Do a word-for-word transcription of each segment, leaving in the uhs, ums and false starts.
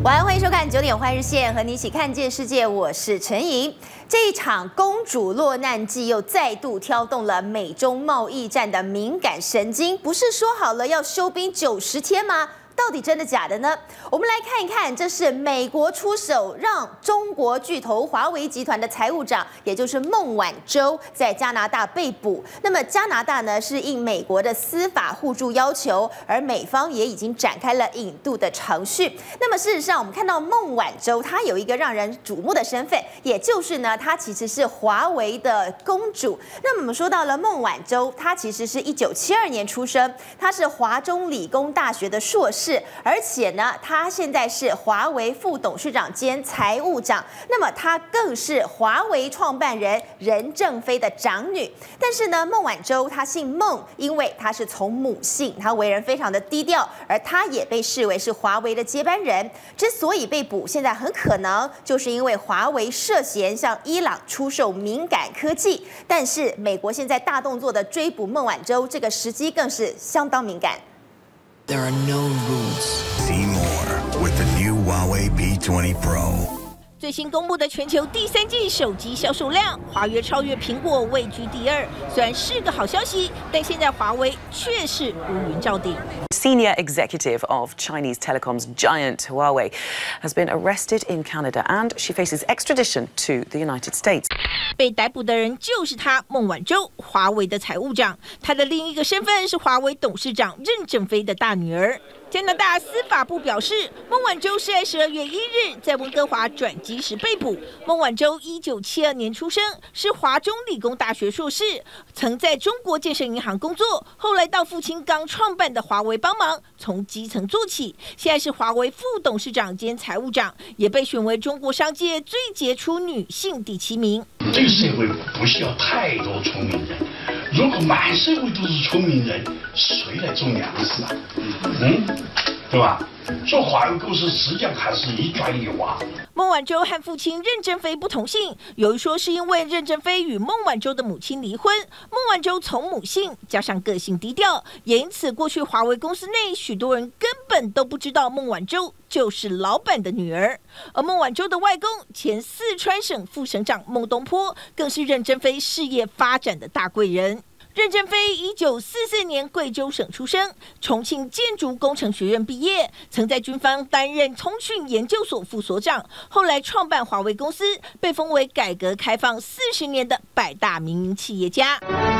晚安，欢迎收看九点换日线，和你一起看见世界。我是陈莹。这一场公主落难记又再度挑动了美中贸易战的敏感神经。不是说好了要休兵九十天吗？ 到底真的假的呢？我们来看一看，这是美国出手让中国巨头华为集团的财务长，也就是孟晚舟，在加拿大被捕。那么加拿大呢，是应美国的司法互助要求，而美方也已经展开了引渡的程序。那么事实上，我们看到孟晚舟她有一个让人瞩目的身份，也就是呢，她其实是华为的公主。那么我们说到了孟晚舟，她其实是一九七二年出生，她是华中理工大学的硕士。 是，而且呢，他现在是华为副董事长兼财务长，那么他更是华为创办人任正非的长女。但是呢，孟晚舟她姓孟，因为她是从母姓，她为人非常的低调，而她也被视为是华为的接班人。之所以被捕，现在很可能就是因为华为涉嫌向伊朗出售敏感科技。但是美国现在大动作的追捕孟晚舟，这个时机更是相当敏感。 There are no rules. See more with the new Huawei P twenty Pro. 最新公布的全球第三季手机销售量，华为超越苹果，位居第二。虽然是个好消息，但现在华为却是乌云罩顶。 Senior executive of Chinese telecoms giant Huawei has been arrested in Canada and she faces extradition to the United States. 被逮捕的人就是他，孟晚舟，华为的财务长。他的另一个身份是华为董事长任正非的大女儿。加拿大司法部表示，孟晚舟是在十二月一日在温哥华转机时被捕。孟晚舟一九七二年出生，是华中理工大学硕士，曾在中国建设银行工作，后来到父亲刚创办的华为帮忙，从基层做起。现在是华为副董事长兼财务长，也被选为中国商界最杰出女性第七名。 这个社会不需要太多聪明人，如果满社会都是聪明人，谁来种粮食啊？嗯，对吧？做华为公司实际上还是一砖一瓦。 孟晚舟和父亲任正非不同姓，有一说是因为任正非与孟晚舟的母亲离婚，孟晚舟从母姓加上个性低调，也因此过去华为公司内许多人根本都不知道孟晚舟就是老板的女儿。而孟晚舟的外公前四川省副省长孟东坡，更是任正非事业发展的大贵人。 任正非一九四四年贵州省出生，重庆建筑工程学院毕业，曾在军方担任通讯研究所副所长，后来创办华为公司，被封为改革开放四十年的百大民营企业家。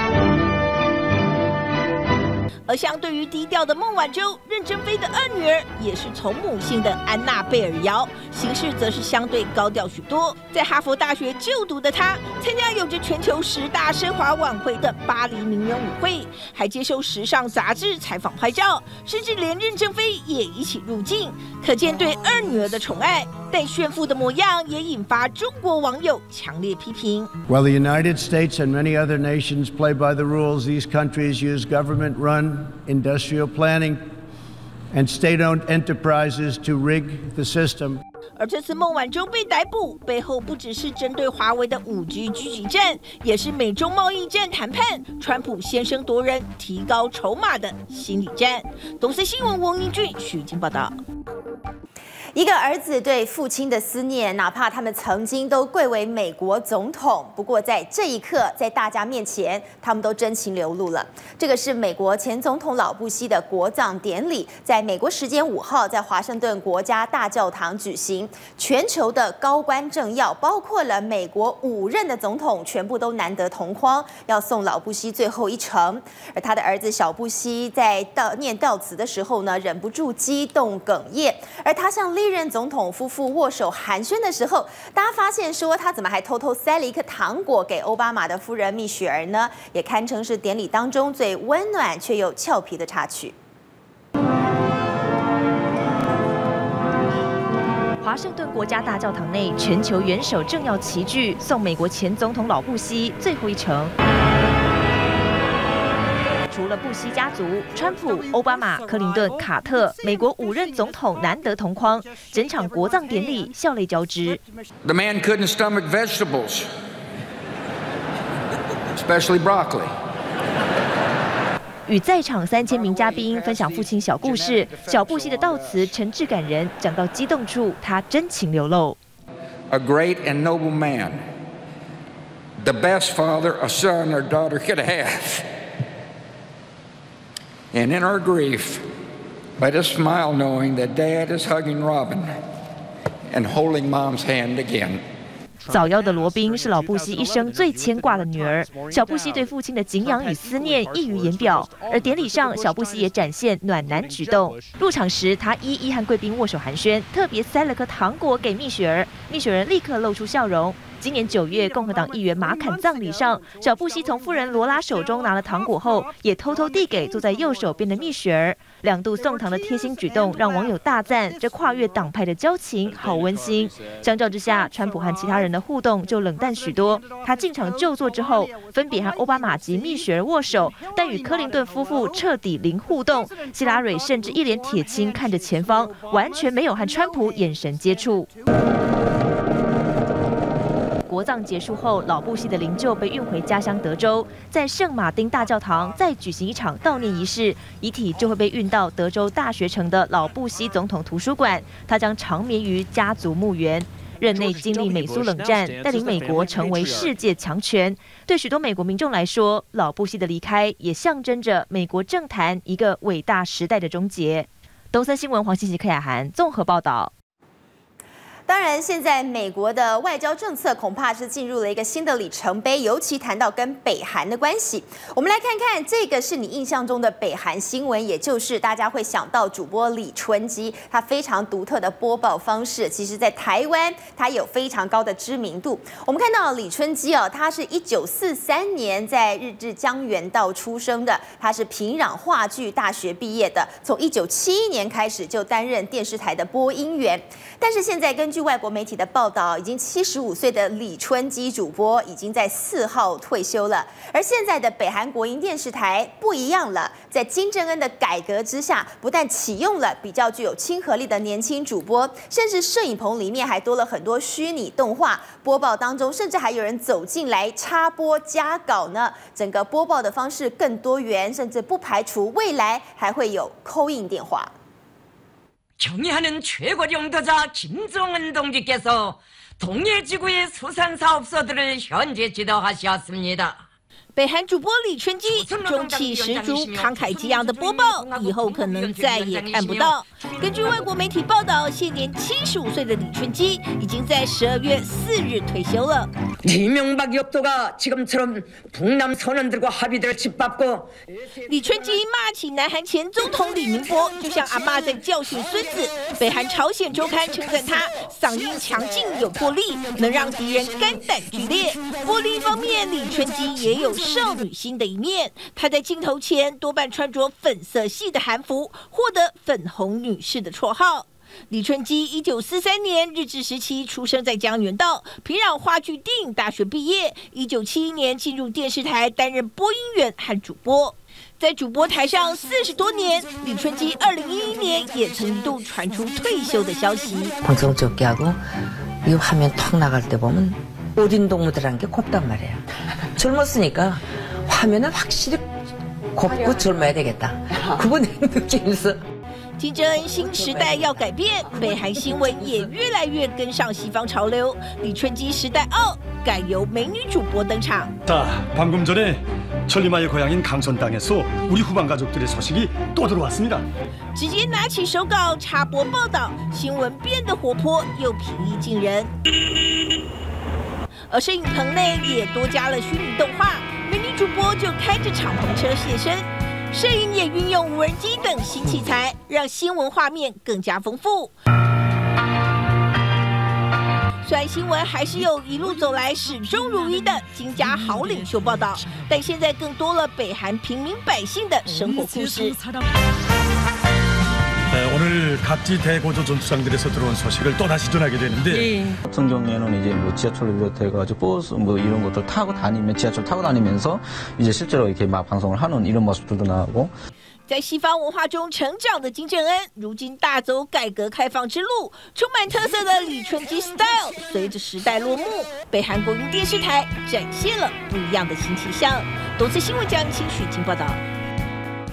而相对于低调的孟晚舟，任正非的二女儿也是从母姓的安娜贝尔瑶，行事则是相对高调许多。在哈佛大学就读的她，参加有着全球十大奢华晚会的巴黎名媛舞会，还接受时尚杂志采访拍照，甚至连任正非也一起入境，可见对二女儿的宠爱。但炫富的模样也引发中国网友强烈批评。 While the United States and many other nations play by the rules, these countries use government-run industrial planning and state-owned enterprises to rig the system. 而这次孟晚舟被逮捕，背后不只是针对华为的五 G 狙击战，也是美中贸易战谈判，川普先声夺人、提高筹码的心理战。东森新闻王宁俊、许金报道。 一个儿子对父亲的思念，哪怕他们曾经都贵为美国总统，不过在这一刻，在大家面前，他们都真情流露了。这个是美国前总统老布希的国葬典礼，在美国时间五号，在华盛顿国家大教堂举行。全球的高官政要，包括了美国五任的总统，全部都难得同框，要送老布希最后一程。而他的儿子小布希在悼念悼词的时候呢，忍不住激动哽咽，而他向历任总统夫妇握手寒暄的时候，大家发现说他怎么还偷偷塞了一颗糖果给奥巴马的夫人蜜雪儿呢？也堪称是典礼当中最温暖却又俏皮的插曲。 华盛顿国家大教堂内，全球元首政要齐聚，送美国前总统老布希最后一程。 除了布希家族，川普、奥巴马、克林顿、卡特，美国五任总统难得同框，整场国葬典礼笑泪交织。 The man couldn't stomach vegetables, especially broccoli. 与在场三千名嘉宾分享父亲小故事。小布希的悼词诚挚感人，讲到激动处，他真情流露。 A great and noble man, the best father a son or daughter could have. And in our grief, let us smile knowing that Dad is hugging Robin and holding Mom's hand again. 早夭的罗宾是老布希一生最牵挂的女儿，小布希对父亲的敬仰与思念溢于言表。而典礼上，小布希也展现暖男举动。入场时，他一一和贵宾握手寒暄，特别塞了颗糖果给蜜雪儿，蜜雪儿立刻露出笑容。今年九月，共和党议员马坎葬礼上，小布希从夫人罗拉手中拿了糖果后，也偷偷递给坐在右手边的蜜雪儿。两度送糖的贴心举动，让网友大赞这跨越党派的交情好温馨。相较之下，川普和其他人的互动就冷淡许多。他进场就座之后，分别和奥巴马及蜜雪儿握手，但与柯林顿夫妇彻底零互动。希拉蕊甚至一脸铁青看着前方，完全没有和川普眼神接触。国葬结束后，老布希的灵柩被运回家乡德州，在圣马丁大教堂再举行一场悼念仪式，遗体就会被运到德州大学城的老布希总统图书馆，他将长眠于家族墓园。任内经历美苏冷战，带领美国成为世界强权。对许多美国民众来说，老布希的离开也象征着美国政坛一个伟大时代的终结。东森新闻黄欣琪、柯雅涵综合报道。 当然，现在美国的外交政策恐怕是进入了一个新的里程碑，尤其谈到跟北韩的关系。我们来看看这个是你印象中的北韩新闻，也就是大家会想到主播李春基，他非常独特的播报方式，其实在台湾他有非常高的知名度。我们看到李春基哦，他是一九四三年在日治江原道出生的，他是平壤话剧大学毕业的，从一九七一年开始就担任电视台的播音员，但是现在根据外国媒体的报道，已经七十五岁的李春基主播已经在四号退休了。而现在的北韩国营电视台不一样了，在金正恩的改革之下，不但启用了比较具有亲和力的年轻主播，甚至摄影棚里面还多了很多虚拟动画。播报当中，甚至还有人走进来插播加稿呢。整个播报的方式更多元，甚至不排除未来还会有call in电话。 경의하는 최고領導者 김정은 동지께서 동해지구의 수산사업소들을 현재 지도하셨습니다. 北韩主播李春基中气十足、慷慨激昂的播报，以后可能再也看不到。根据外国媒体报道，现年七十五岁的李春基已经在十二月四日退休了。 이명박 역도가 지금처럼 북남 선원들과 합의를 짓밟고 李春基骂起南韩前总统李明博，就像阿嬷在教训孙子。北韩朝鲜周刊称赞他嗓音强劲有魄力，能让敌人肝胆俱裂。不过另一方面，李春基也有少女心的一面。他在镜头前多半穿着粉色系的韩服，获得“粉红女士”的绰号。 李春基一九四三年日治时期出生在江原道，平壤话剧电影大学毕业。一九七一年进入电视台担任播音员和主播，在主播台上四十多年。李春基二零一一年也曾一度传出退休的消息。 방송적기하고 이 화면 턱 나갈 때 보면 어린 동무들한 게 곱단 말이야. 젊었으니까 화면은 확실히 곱고 젊어야 되겠다. 그거 내 느낌에서. 金正恩新时代要改变，北韩新闻也越来越跟上西方潮流。李春基时代二改由美女主播登场。 자, 방금 전에 천리마의 고향인 강선 땅에서 우리 후반 가족들의 소식이 또 들어왔습니다. 直接拿起手稿插播报道，新闻变得活泼又平易近人。而摄影棚内也多加了虚拟动画，美女主播就开着敞篷车现身。 摄影也运用无人机等新器材，让新闻画面更加丰富。虽然新闻还是有一路走来始终如一的金家好领袖报道，但现在更多了北韩平民百姓的生活故事。 네, 오늘 각지 대고조 전투장들에서 들어온 소식을 또 다시 전하게 되는데 예. 같은 경우에는 이제 뭐 지하철을 비롯해가지고 버스 뭐 이런 것들 타고 다니면 지하철 타고 다니면서 이제 실제로 이렇게 막 방송을 하는 이런 모습들도 나오고. 在西方文化中成长的金正恩，如今大走改革开放之路，充满特色的李春基 style， 随着时代落幕，北韩国营电视台展现了不一样的新气象。东森新闻江清许京报道。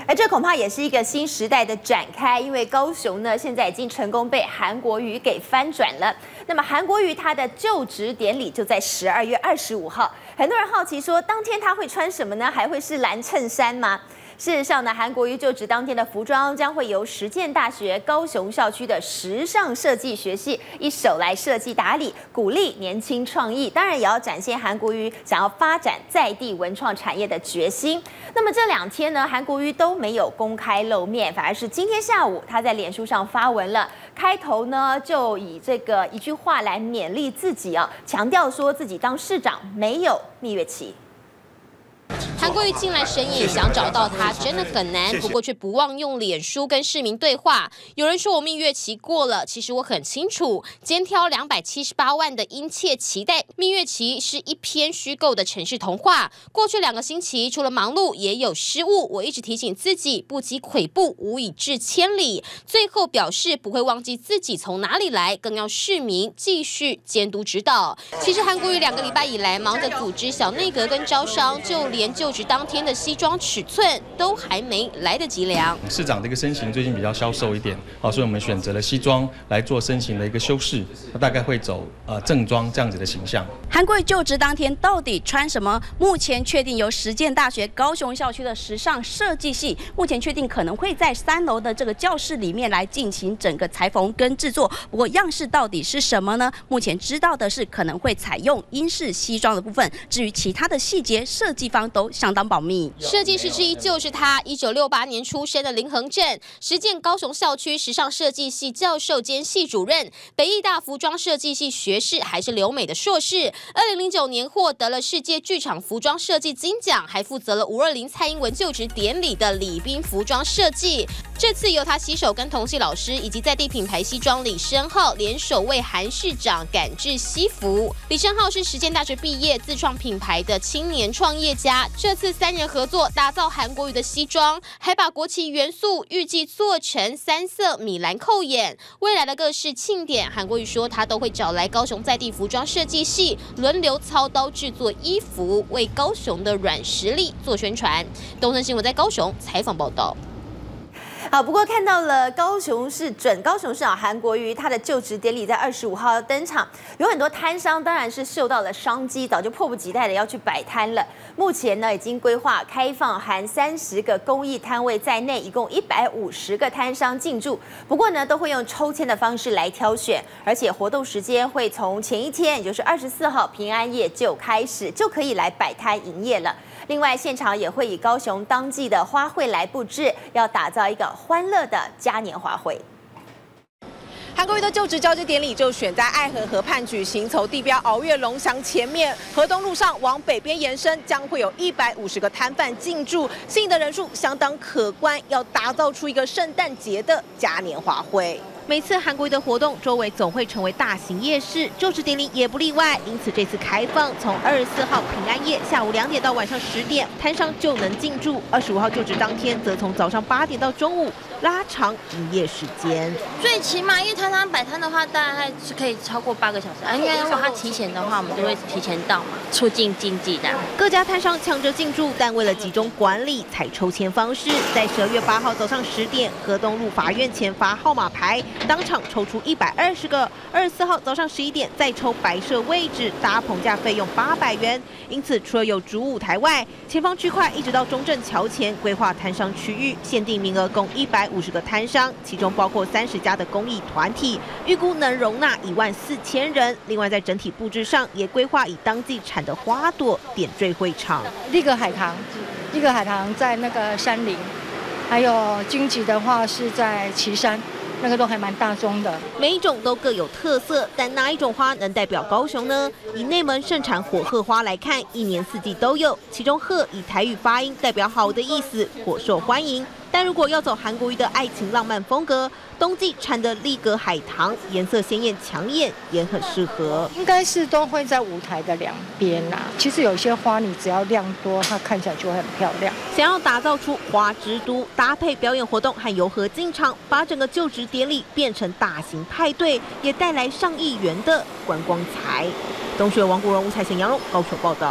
而这恐怕也是一个新时代的展开，因为高雄呢现在已经成功被韩国瑜给翻转了。那么韩国瑜他的就职典礼就在十二月二十五号，很多人好奇说，当天他会穿什么呢？还会是蓝衬衫吗？事实上呢，韩国瑜就职当天的服装将会由实践大学高雄校区的时尚设计学系一手来设计打理，鼓励年轻创意，当然也要展现韩国瑜想要发展在地文创产业的决心。那么这两天呢，韩国瑜都没有公开露面，反而是今天下午他在脸书上发文了，开头呢就以这个一句话来勉励自己啊，强调说自己当市长没有蜜月期。 韩国瑜近来神隐，想找到他真的很难，不过却不忘用脸书跟市民对话。有人说我蜜月期过了，其实我很清楚，肩挑两百七十八万的殷切期待，蜜月期是一篇虚构的城市童话。过去两个星期，除了忙碌，也有失误。我一直提醒自己，不积跬步，无以至千里。最后表示不会忘记自己从哪里来，更要市民继续监督指导。其实韩国瑜两个礼拜以来，忙着组织小内阁跟招商，就连就职当天的西装尺寸都还没来得及量。 市长这个身形最近比较消瘦一点，好，所以我们选择了西装来做身形的一个修饰，大概会走呃正装这样子的形象。 韩国瑜就职当天到底穿什么？目前确定由实践大学高雄校区的时尚设计系，目前确定可能会在三楼的这个教室里面来进行整个裁缝跟制作。不过样式到底是什么呢？目前知道的是可能会采用英式西装的部分，至于其他的细节，设计方都相当保密。 设计师之一就是他，一九六八年出生的林衡正，实践高雄校区时尚设计系教授兼系主任，北艺大服装设计系学士，还是留美的硕士。二零零九年获得了世界剧场服装设计金奖，还负责了五二零蔡英文就职典礼的礼宾服装设计。这次由他携手跟同系老师以及在地品牌西装李申浩联手为韩市长赶制西服。李申浩是实践大学毕业，自创品牌的青年创业家。这次三人合作打造韩国瑜的西装，还把国旗元素预计做成三色米兰扣眼。未来的各式庆典，韩国瑜说他都会找来高雄在地服装设计系轮流操刀制作衣服，为高雄的软实力做宣传。东森新闻在高雄采访报道。 好，不过看到了高雄市准高雄市长韩国瑜，他的就职典礼在二十五号要登场，有很多摊商当然是嗅到了商机，早就迫不及待的要去摆摊了。目前呢，已经规划开放含三十个公益摊位在内，一共一百五十个摊商进驻。不过呢，都会用抽签的方式来挑选，而且活动时间会从前一天，也就是二十四号平安夜就开始，就可以来摆摊营业了。另外，现场也会以高雄当季的花卉来布置，要打造一个欢乐的嘉年华会。 韩国瑜的就职交接典礼就选在爱河河畔举行，从地标鳌月龙祥前面河东路上往北边延伸，将会有一百五十个摊贩进驻，吸引的人数相当可观，要打造出一个圣诞节的嘉年华会。 每次韩国瑜的活动周围总会成为大型夜市，就职典礼也不例外。因此这次开放，从二十四号平安夜下午两点到晚上十点，摊商就能进驻。二十五号就职当天，则从早上八点到中午拉长营业时间。 最起码，因为摊商摆摊的话，大概是可以超过八个小时。啊，因为如果他提前的话，我们就会提前到嘛，促进经济的。 各家摊商抢着进驻，但为了集中管理，采抽签方式，在十二月八号早上十点，河东路法院前发号码牌。当场抽出一百二十个，二十四号早上十一点再抽摆设位置，搭棚架费用八百元。因此，除了有主舞台外，前方区块一直到中正桥前规划摊商区域，限定名额共一百五十个摊商，其中包括三十家的公益团体，预估能容纳一万四千人。另外，在整体布置上也规划以当季产的花朵点缀会场。 一个海棠，一个海棠在那个山林，还有荆棘的话是在旗山。那个都还蛮大宗的， 每一种都各有特色，但哪一种花能代表高雄呢？以内门盛产火鹤花来看，一年四季都有，其中鹤以台语发音代表好的意思，颇受欢迎。但如果要走韩国瑜的爱情浪漫风格，冬季产的丽格海棠颜色鲜艳抢眼，也很适合。 应该是都会在舞台的两边啦。其实有些花你只要量多，它看起来就会很漂亮。 想要打造出花之都，搭配表演活动和游河进场，把整个就职典礼变成大型派对，也带来上亿元的观光财。东学王国荣、吴彩贤、杨荣高手报道。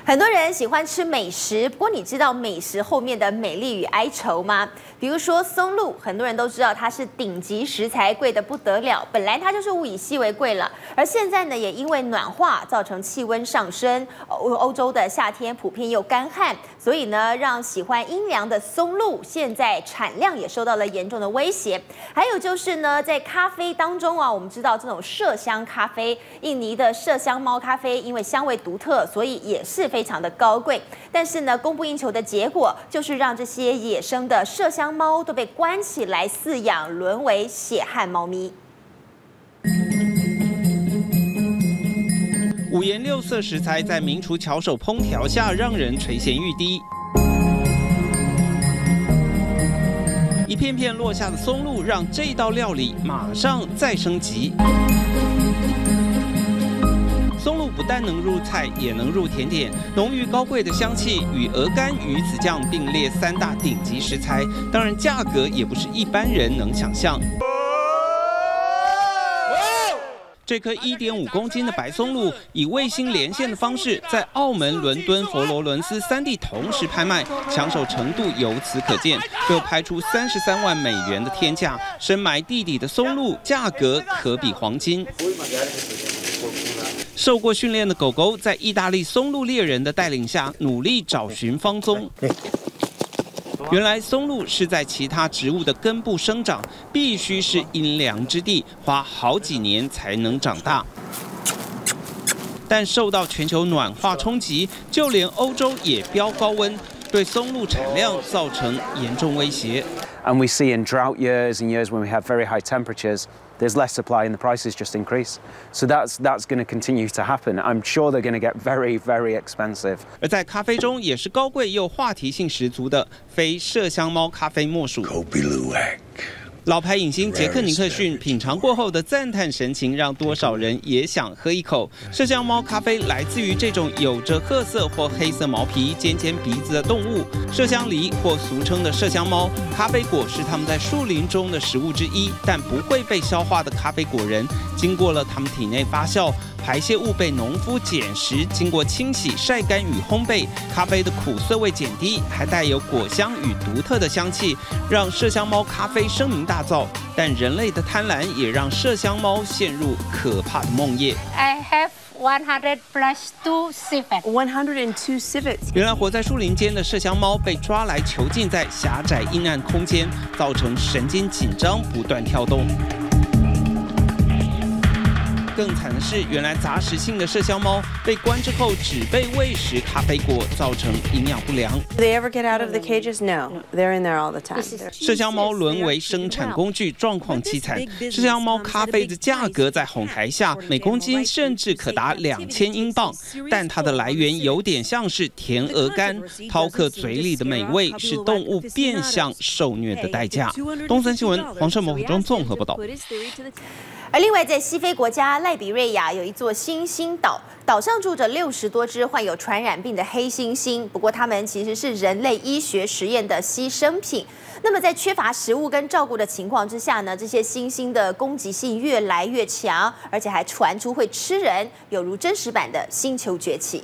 很多人喜欢吃美食，不过你知道美食后面的美丽与哀愁吗？比如说松露，很多人都知道它是顶级食材，贵得不得了。本来它就是物以稀为贵了，而现在呢，也因为暖化造成气温上升，欧欧洲的夏天普遍又干旱，所以呢，让喜欢阴凉的松露现在产量也受到了严重的威胁。还有就是呢，在咖啡当中啊，我们知道这种麝香咖啡，印尼的麝香猫咖啡，因为香味独特，所以也是非常的高贵。但是呢，供不应求的结果就是让这些野生的麝香猫都被关起来饲养，沦为血汗猫咪。 五颜六色食材在名厨巧手烹调下，让人垂涎欲滴。一片片落下的松露，让这道料理马上再升级。松露不但能入菜，也能入甜点，浓郁高贵的香气与鹅肝、鱼子酱并列三大顶级食材，当然价格也不是一般人能想象。这颗一点五公斤的白松露，以卫星连线的方式，在澳门、伦敦、佛罗伦斯三地同时拍卖，抢手程度由此可见。又拍出三十三万美元的天价，深埋地底的松露价格可比黄金。受过训练的狗狗在意大利松露猎人的带领下，努力找寻芳踪。原来松露是在其他植物的根部生长，必须是阴凉之地，花好几年才能长大。但受到全球暖化冲击，就连欧洲也飙高温，对松露产量造成严重威胁。 And we see in drought years and years when we have very high temperatures, there's less supply and the prices just increase. So that's that's going to continue to happen. I'm sure they're going to get very, very expensive. 而在咖啡中也是高贵又话题性十足的，非麝香猫咖啡莫属。老牌影星杰克尼克逊品尝过后的赞叹神情，让多少人也想喝一口。麝香猫咖啡来自于这种有着褐色或黑色毛皮、尖尖鼻子的动物——麝香狸，或俗称的麝香猫。咖啡果是它们在树林中的食物之一，但不会被消化的咖啡果仁，经过了它们体内发酵。排泄物被农夫捡拾，经过清洗、晒干与烘焙，咖啡的苦涩味减低，还带有果香与独特的香气，让麝香猫咖啡声名大噪。但人类的贪婪也让麝香猫陷入可怕的梦魇。 I have one hundred plus two civets. one hundred two civets. 原来活在树林间的麝香猫被抓来囚禁在狭窄阴暗空间，造成神经紧张，不断跳动。更惨的是，原来杂食性的麝香猫被关之后，只被喂食咖啡果，造成营养不良。 Do they ever get out of the cages? No, they're in there all the time. 麝香猫沦为生产工具，状况凄惨。麝香猫咖啡的价格在哄抬下，每公斤甚至可达两千英镑。但它的来源有点像是甜鹅肝，饕客嘴里的美味是动物变相受虐的代价。东森新闻黄胜谋、何中综合报道。 而另外，在西非国家赖比瑞亚有一座猩猩岛，岛上住着六十多只患有传染病的黑猩猩。不过，它们其实是人类医学实验的牺牲品。那么，在缺乏食物跟照顾的情况之下呢，这些猩猩的攻击性越来越强，而且还传出会吃人，有如真实版的《星球崛起》。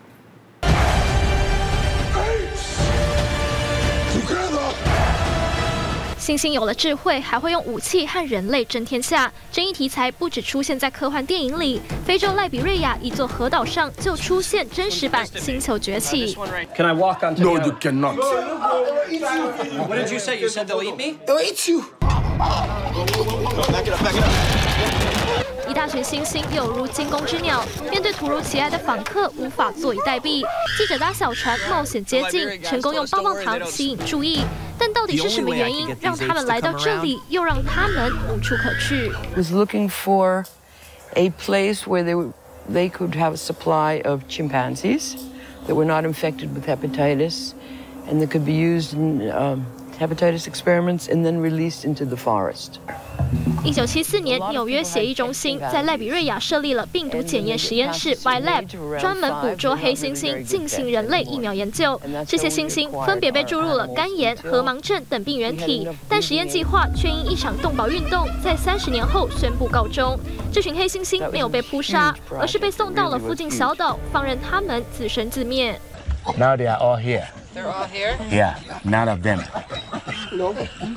猩猩有了智慧，还会用武器和人类争天下。争议题材不只出现在科幻电影里，非洲赖比瑞亚一座河岛上就出现真实版《星球崛起》。 Can I walk onto No, you cannot. What did you say? You said they'll eat me? They'll eat you. Back it up, back it up. 一大群猩猩有如惊弓之鸟，面对突如其来的访客，无法坐以待毙。记者搭小船冒险接近，成功用棒棒糖吸引注意。但到底是什么原因让他们来到这里，又让他们无处可去 ？Was looking for a place where they they could have a supply of chimpanzees that were not infected with hepatitis, and that could be used in um, hepatitis experiments and then released into the forest. 一九七四年，纽约协议中心在赖比瑞亚设立了病毒检验实验室 Y Lab， 专门捕捉黑猩猩进行人类疫苗研究。这些猩猩分别被注入了肝炎、核盲症等病原体，但实验计划却因一场动保运动，在三十年后宣布告终。这群黑猩猩没有被扑杀，而是被送到了附近小岛，放任它们自生自灭。 Now they are all here. They're all here? Yeah, none of them. No.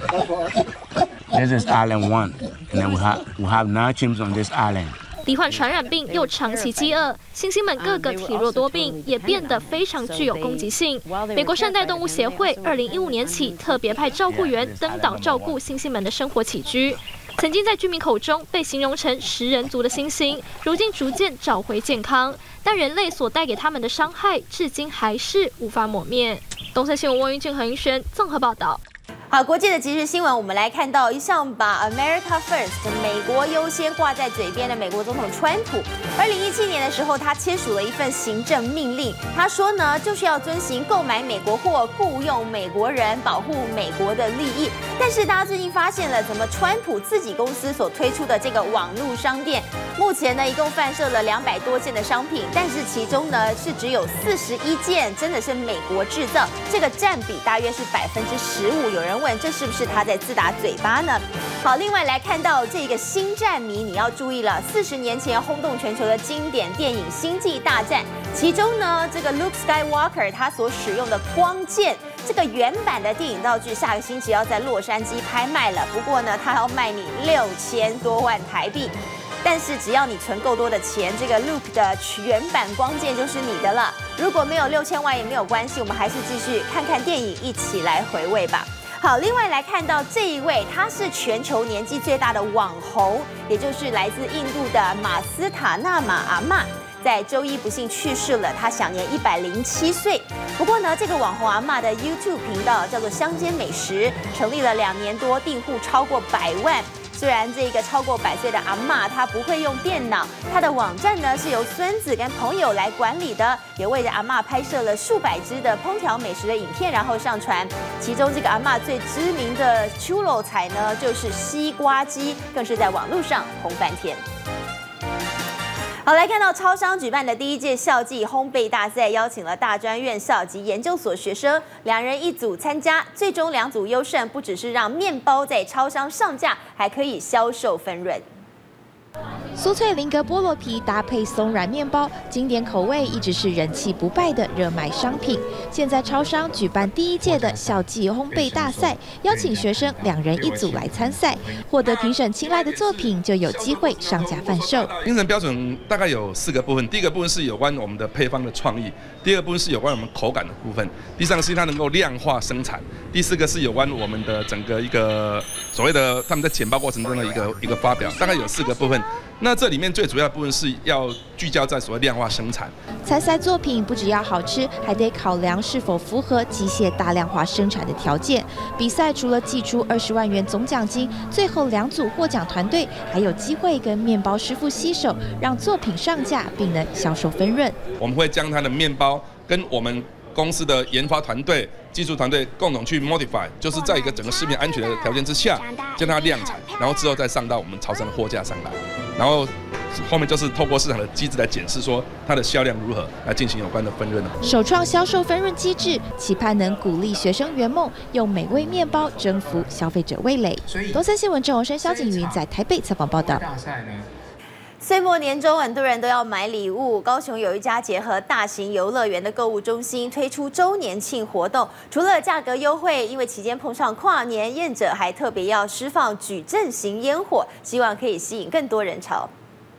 This is island one, and then we have we have nine chimps on this island. 罹患传染病又长期饥饿，猩猩们个个体弱多病，也变得非常具有攻击性。美国善待动物协会二零一五年起特别派照顾员登岛照顾猩猩们的生活起居。曾经在居民口中被形容成食人族的猩猩，如今逐渐找回健康，但人类所带给他们的伤害，至今还是无法抹灭。东森新闻汪云俊、何云轩综合报道。 好，国际的即时新闻，我们来看到一向把 America First 美国优先挂在嘴边的美国总统川普，二零一七年的时候，他签署了一份行政命令，他说呢，就是要遵循购买美国货、雇佣美国人、保护美国的利益。但是大家最近发现了，怎么川普自己公司所推出的这个网络商店，目前呢一共贩售了两百多件的商品，但是其中呢是只有四十一件真的是美国制造，这个占比大约是百分之十五。有人问。 这是不是他在自打嘴巴呢？好，另外来看到这个星战迷，你要注意了，四十年前轰动全球的经典电影《星际大战》，其中呢，这个 Luke Skywalker 他所使用的光剑，这个原版的电影道具，下个星期要在洛杉矶拍卖了。不过呢，他要卖你六千多万台币。 但是只要你存够多的钱，这个 Luke 的原版光剑就是你的了。如果没有六千万也没有关系，我们还是继续看看电影，一起来回味吧。 好，另外来看到这一位，他是全球年纪最大的网红，也就是来自印度的马斯塔纳玛阿嬷，在周一不幸去世了，她享年一百零七岁。不过呢，这个网红阿嬷的 YouTube 频道叫做乡间美食，成立了两年多，订户超过百万。 虽然这个超过百岁的阿嬷她不会用电脑，她的网站呢是由孙子跟朋友来管理的，也为着阿嬷拍摄了数百支的烹调美食的影片，然后上传。其中这个阿嬷最知名的秋肉菜呢，就是西瓜鸡，更是在网络上红翻天。 好，来看到超商举办的第一届校际烘焙大赛，邀请了大专院校及研究所学生，两人一组参加。最终两组优胜，不只是让面包在超商上架，还可以销售分润。 酥脆菱格菠萝皮搭配松软面包，经典口味一直是人气不败的热卖商品。现在超商举办第一届的校际烘焙大赛，邀请学生两人一组来参赛，获得评审青睐的作品就有机会上架贩售。 评审标准大概有四个部分，第一个部分是有关我们的配方的创意，第二个部分是有关我们口感的部分，第三个是它能够量化生产，第四个是有关我们的整个一个所谓的他们在简报过程中的一个一个发表，大概有四个部分。 那这里面最主要的部分是要聚焦在所谓量化生产。 参赛作品不只要好吃，还得考量是否符合机械大量化生产的条件。比赛除了寄出二十万元总奖金，最后两组获奖团队还有机会跟面包师傅携手，让作品上架并能销售分润。 我们会将它的面包跟我们公司的研发团队、技术团队共同去 modify， 就是在一个整个食品安全的条件之下，将它量产，然后之后再上到我们超商的货架上来。 然后后面就是透过市场的机制来检视，说它的销量如何，来进行有关的分润。 首创销售分润机制，期盼能鼓励学生圆梦，用美味面包征服消费者味蕾。东森新闻郑宏生、萧景云在台北采访报道。 岁末年终，很多人都要买礼物。高雄有一家结合大型游乐园的购物中心推出周年庆活动，除了价格优惠，因为期间碰上跨年，业者还特别要释放矩阵型烟火，希望可以吸引更多人潮。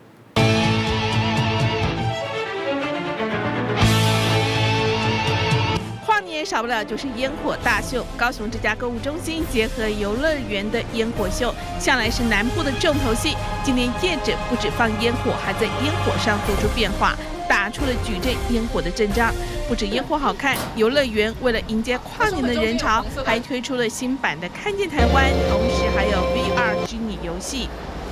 跨年少不了就是烟火大秀。高雄这家购物中心结合游乐园的烟火秀，向来是南部的重头戏。今年业者不止放烟火，还在烟火上做出变化，打出了矩阵烟火的阵仗。不止烟火好看，游乐园为了迎接跨年的人潮，还推出了新版的看见台湾，同时还有 V R 虚拟游戏。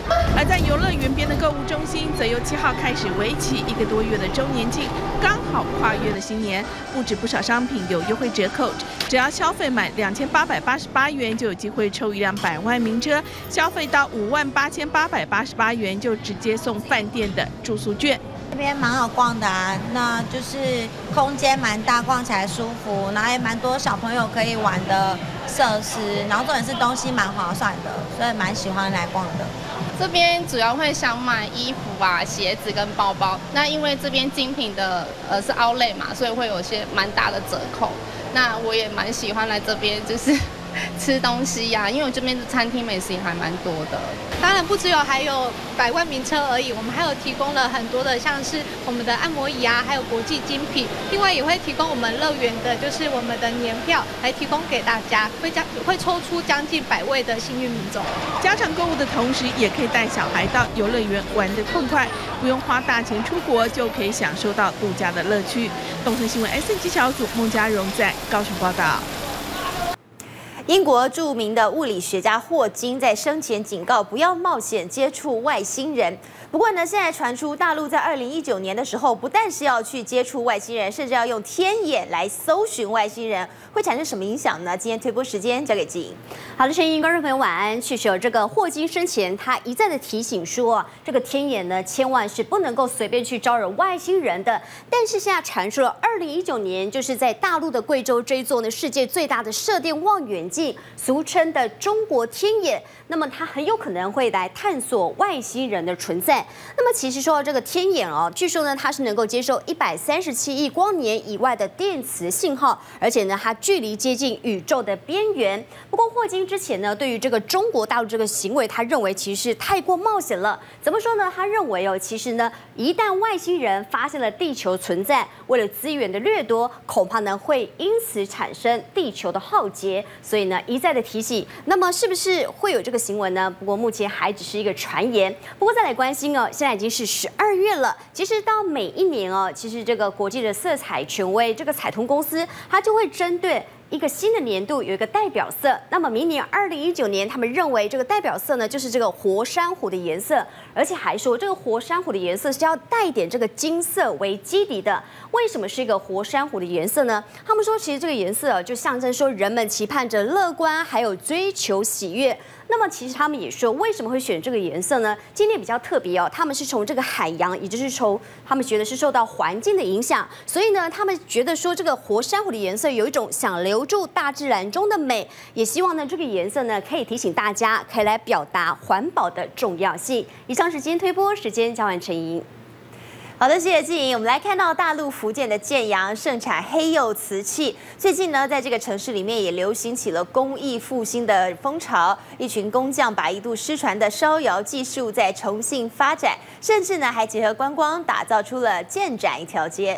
而在游乐园边的购物中心，则由七号开始为期一个多月的周年庆，刚好跨越了新年，不止不少商品有优惠折扣，只要消费满两千八百八十八元就有机会抽一辆百万名车，消费到五万八千八百八十八元就直接送饭店的住宿券。 这边蛮好逛的啊，那就是空间蛮大，逛起来舒服，然后也蛮多小朋友可以玩的设施，然后重点是东西蛮划算的，所以蛮喜欢来逛的。 这边主要会想买衣服啊、鞋子跟包包，那因为这边精品的呃是 outlet 嘛，所以会有些蛮大的折扣。那我也蛮喜欢来这边就是吃东西呀、啊，因为我这边的餐厅美食也还蛮多的。 当然不只有还有百万名车而已，我们还有提供了很多的，像是我们的按摩椅啊，还有国际精品。另外也会提供我们乐园的，就是我们的年票，来提供给大家，会将会抽出将近百位的幸运民众。 家长购物的同时，也可以带小孩到游乐园玩得痛快，不用花大钱出国，就可以享受到度假的乐趣。东森新闻 S N G 小组孟嘉荣在高雄报道。 英国著名的物理学家霍金在生前警告不要冒险接触外星人。不过呢，现在传出大陆在二零一九年的时候，不但是要去接触外星人，甚至要用天眼来搜寻外星人，会产生什么影响呢？今天推播时间交给静。 好的，陈莹，观众朋友晚安。确实，这个霍金生前他一再的提醒说，这个天眼呢，千万是不能够随便去招惹外星人的。但是现在传出了二零一九年，就是在大陆的贵州这一座呢世界最大的射电望远镜。 俗称的中国天眼，那么它很有可能会来探索外星人的存在。那么其实说到这个天眼哦，据说呢它是能够接受一百三十七亿光年以外的电磁信号，而且呢它距离接近宇宙的边缘。不过霍金之前呢对于这个中国大陆这个行为，他认为其实是太过冒险了。怎么说呢？他认为哦，其实呢一旦外星人发现了地球存在，为了资源的掠夺，恐怕呢会因此产生地球的浩劫。所以呢一再的提醒，那么是不是会有这个行为呢？不过目前还只是一个传言。不过再来关心哦，现在已经是十二月了。其实到每一年哦，其实这个国际的色彩权威这个彩图公司，它就会针对 一个新的年度有一个代表色，那么明年二零一九年，他们认为这个代表色呢就是这个活珊瑚的颜色，而且还说这个活珊瑚的颜色是要带一点这个金色为基底的。为什么是一个活珊瑚的颜色呢？他们说其实这个颜色啊就象征说人们期盼着乐观，还有追求喜悦。 那么其实他们也说，为什么会选这个颜色呢？今天比较特别哦，他们是从这个海洋，也就是从他们觉得是受到环境的影响，所以呢，他们觉得说这个活珊瑚的颜色有一种想留住大自然中的美，也希望呢这个颜色呢可以提醒大家，可以来表达环保的重要性。以上是今天推播时间，交换陈莹。 好的，谢谢静莹。我们来看到大陆福建的建阳盛产黑釉瓷器，最近呢，在这个城市里面也流行起了工艺复兴的风潮。一群工匠把一度失传的烧窑技术再重新发展，甚至呢还结合观光，打造出了建盏一条街。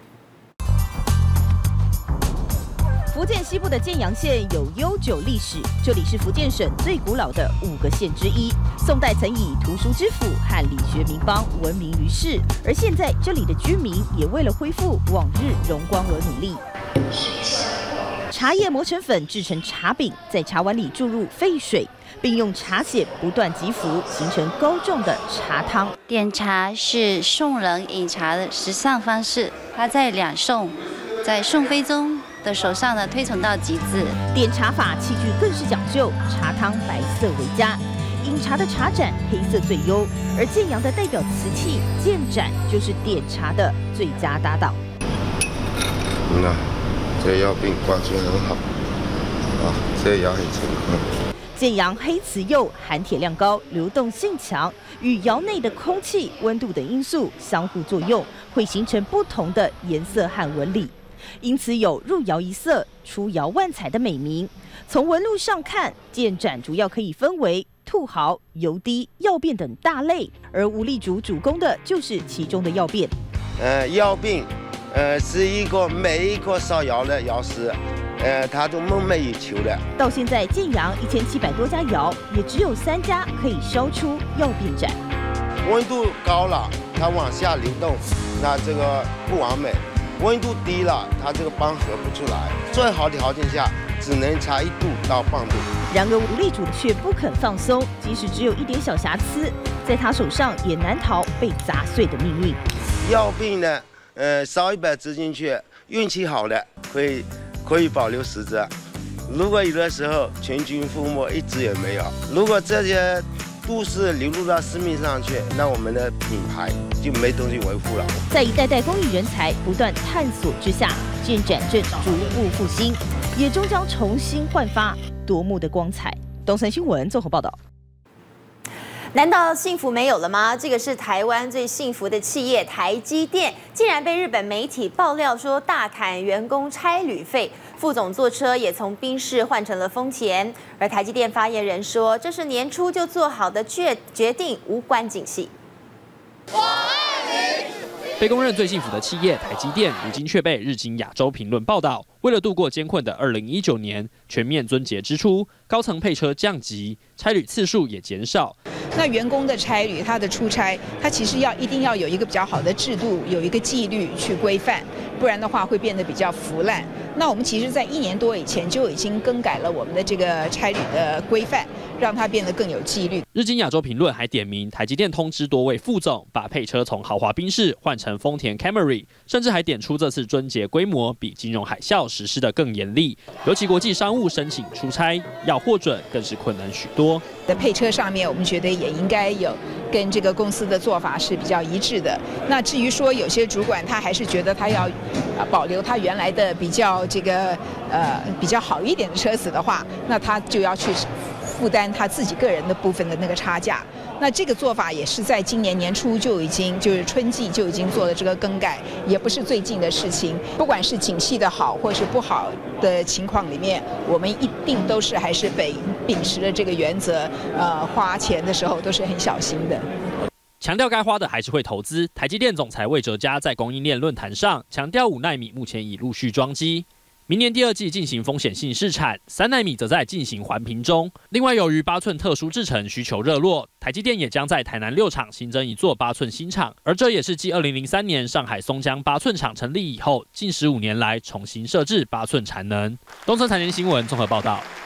福建西部的建阳县有悠久历史，这里是福建省最古老的五个县之一。宋代曾以图书之府和理学名邦闻名于世，而现在这里的居民也为了恢复往日荣光而努力。茶叶磨成粉制成茶饼，在茶碗里注入沸水，并用茶碱不断击服，形成膏状的茶汤。 点茶是宋人饮茶的时尚方式，它在两宋，在宋徽宗 的手上呢推崇到极致， 点茶法器具更是讲究，茶汤白色为佳，饮茶的茶盏黑色最优，而建阳的代表瓷器建盏就是点茶的最佳搭档。 嗯呐，这个窑饼挂件很好，啊，这个窑很成功。 建阳黑瓷釉含铁量高，流动性强，与窑内的空气、温度等因素相互作用，会形成不同的颜色和纹理。 因此有入窑一色，出窑万彩的美名。从纹路上看，建盏主要可以分为兔毫、油滴、药变等大类，而吴立竹主攻的就是其中的药变。 呃，药变，呃，是一个每一个烧窑的窑师，呃，他都梦寐以求的。 到现在，建阳一千七百多家窑，也只有三家可以烧出药变盏。 温度高了，它往下流动，那这个不完美。 温度低了，它这个帮合不出来。最好的条件下，只能差一度到半度。 然而吴力主却不肯放松，即使只有一点小瑕疵，在他手上也难逃被砸碎的命运。 药病呢，呃，烧一百支进去，运气好了可以可以保留十支，如果有的时候全军覆没，一支也没有。如果这些都是流入到市面上去，那我们的品牌就没东西维护了。 在一代代公益人才不断探索之下，建展镇逐步复兴，也终将重新焕发夺目的光彩。东森新闻综合报道。 难道幸福没有了吗？这个是台湾最幸福的企业台积电，竟然被日本媒体爆料说大砍员工差旅费，副总坐车也从宾士换成了丰田。而台积电发言人说，这是年初就做好的决决定，无关景气。 我爱你。被公认最幸福的企业台积电，如今却被日经亚洲评论报道，为了度过艰困的二零一九年，全面撙节支出，高层配车降级，差旅次数也减少。 那员工的差旅，他的出差，他其实要一定要有一个比较好的制度，有一个纪律去规范，不然的话会变得比较腐烂。那我们其实，在一年多以前就已经更改了我们的这个差旅的规范，让它变得更有纪律。 日经亚洲评论还点名台积电通知多位副总，把配车从豪华宾士换成丰田 Camry， 甚至还点出这次撙节规模比金融海啸实施的更严厉，尤其国际商务申请出差要获准更是困难许多。 在配车上面，我们觉得也应该有跟这个公司的做法是比较一致的。那至于说有些主管他还是觉得他要保留他原来的比较这个呃比较好一点的车子的话，那他就要去负担他自己个人的部分的那个差价。那这个做法也是在今年年初就已经就是春季就已经做了这个更改，也不是最近的事情。不管是景气的好或是不好的情况里面，我们一定都是还是被秉持了这个原则，呃，花钱的时候都是很小心的。 强调该花的还是会投资。台积电总裁魏哲嘉在供应链论坛上强调，五奈米目前已陆续装机。明年第二季进行风险性试产，三奈米则在进行环评中。另外，由于八寸特殊制程需求热络，台积电也将在台南六厂新增一座八寸新厂，而这也是继二零零三年上海松江八寸厂成立以后，近十五年来重新设置八寸产能。东森财经新闻综合报道。